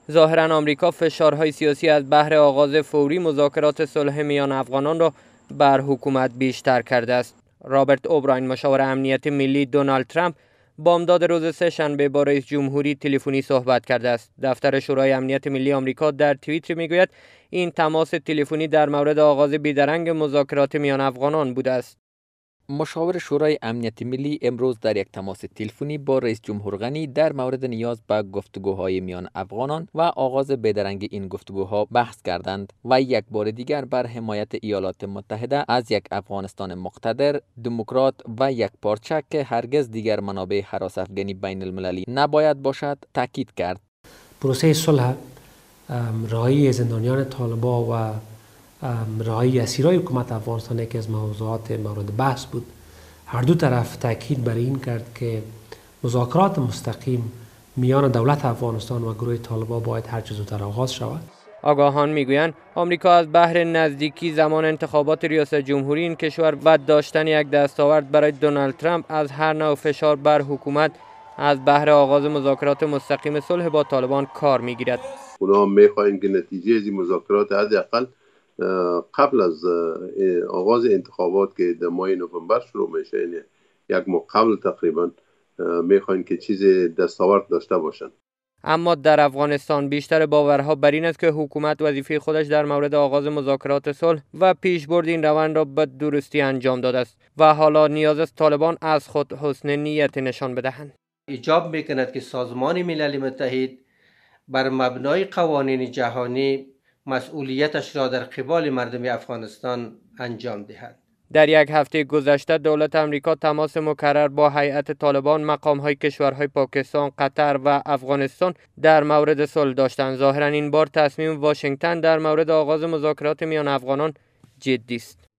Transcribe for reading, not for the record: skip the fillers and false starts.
ظاهراً آمریکا فشارهای سیاسی از بهر آغاز فوری مذاکرات صلح میان افغانان را بر حکومت بیشتر کرده است. رابرت اوبراین، مشاور امنیت ملی دونالد ترامپ، بامداد روز سه‌شنبه با رئیس جمهوری تلفنی صحبت کرده است. دفتر شورای امنیت ملی آمریکا در توییتر میگوید این تماس تلفنی در مورد آغاز بیدرنگ مذاکرات میان افغانان بوده است. مشاور شورای امنیت ملی امروز در یک تماس تلفنی با رئیس جمهور غنی در مورد نیاز به گفتگوهای میان افغانان و آغاز بیدرنگ این گفتگوها بحث کردند و یک بار دیگر بر حمایت ایالات متحده از یک افغانستان مقتدر، دموکرات و یک پارچه که هرگز دیگر منابع هراس افغانی بین المللی نباید باشد تاکید کرد. پروسه صلح، رهایی زندانیان طالبان و رهایی اسیرای حکومت افغانستان یکی از موضوعات مورد بحث بود. هر دو طرف تاکید بر این کرد که مذاکرات مستقیم میان دولت افغانستان و گروه طالبان باید هر چه زودتر آغاز شود. آگاهان میگویند آمریکا از بهر نزدیکی زمان انتخابات ریاست جمهوری این کشور و داشتن یک دستاورد برای دونالد ترامپ از هر نوع فشار بر حکومت از بهر آغاز مذاکرات مستقیم صلح با طالبان کار میگیرد. اونا میخواهند که نتیجه از این مذاکرات حداقل قبل از آغاز انتخابات که در ماه نوامبر شروع میشه، یعنی یک ماه قبل تقریبا، میخواهند که چیز دستاورد داشته باشند. اما در افغانستان بیشتر باورها بر این است که حکومت وظیفه خودش در مورد آغاز مذاکرات صلح و پیشبرد این روند را به درستی انجام داده است و حالا نیاز است طالبان از خود حسن نیت نشان بدهند. ایجاب میکند که سازمان ملل متحد بر مبنای قوانین جهانی مسئولیتش را در قبال مردم افغانستان انجام دهد. در یک هفته گذشته دولت امریکا تماس مکرر با هیئت طالبان، مقام‌های کشورهای پاکستان، قطر و افغانستان در مورد صلح داشتند. ظاهراً این بار تصمیم واشنگتن در مورد آغاز مذاکرات میان افغانان جدی است.